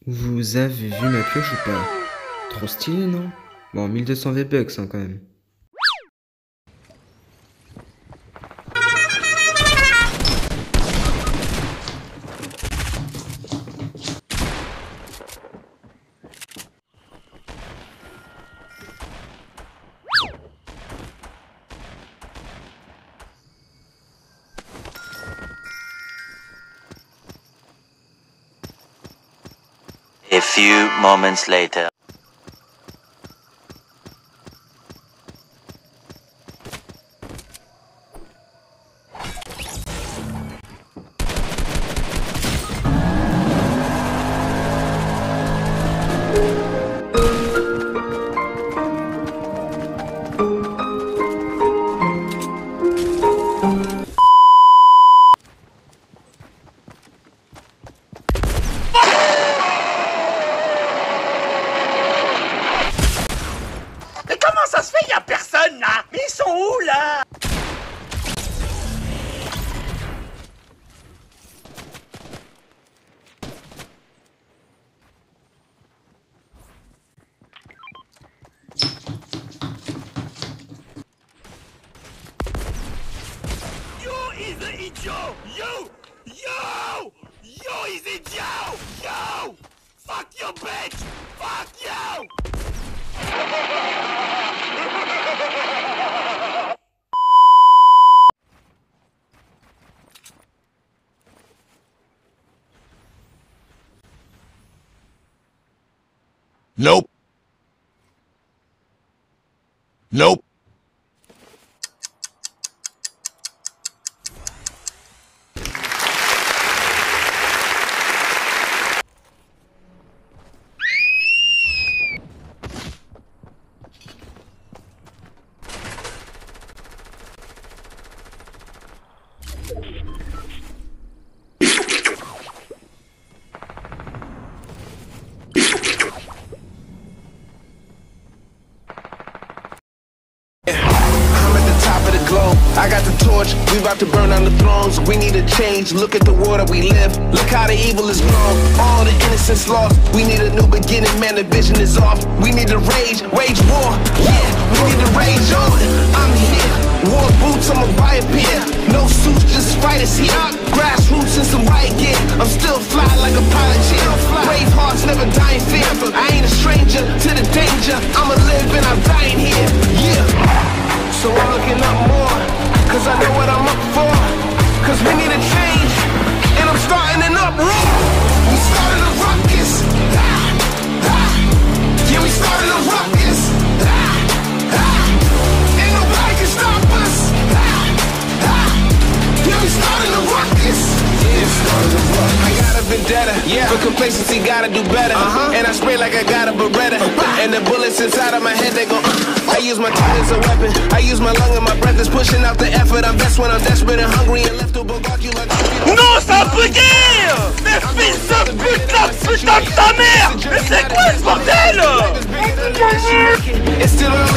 Vous avez vu ma pioche ou pas? Trop stylé, non? Bon, 1200 V-Bucks hein, quand même. A few moments later. Comment ça se fait, y'a personne là? Mais ils sont où là? You is an idiot! You is idiot! Yo! Fuck you, bitch! Fuck you! Nope. Nope. I got the torch, we about to burn down the thrones. We need a change, look at the world that we live. Look how the evil is grown, all the innocence lost. We need a new beginning, man, the vision is off. We need to wage war, yeah, we need to rage on. I'm here, war boots, I'ma buy a pair. No suits, just fighters here. Grassroots and some white gear. I'm still fly like a pilot jet. Brave hearts never die in fear. I ain't a stranger to the danger. I'ma live and I'm dying here, yeah. So I'm looking up more, cause I know what I'm up for. Cause we need a change, and I'm starting an uproar. We started a ruckus, yeah, we started a ruckus, ain't nobody can stop us, yeah, we started a ruckus, I got a vendetta, for complacency gotta do better, and I spray like I got a Beretta, and the bullets inside of my head they go, I use my tongue as a weapon, I use my lung and my breath is pushing out the effort. I'm best when I'm desperate and hungry and left to bogart you like. Non, c'est un peu gay! Mais fils de putain de ta mère! Mais c'est quoi ce bordel? It's still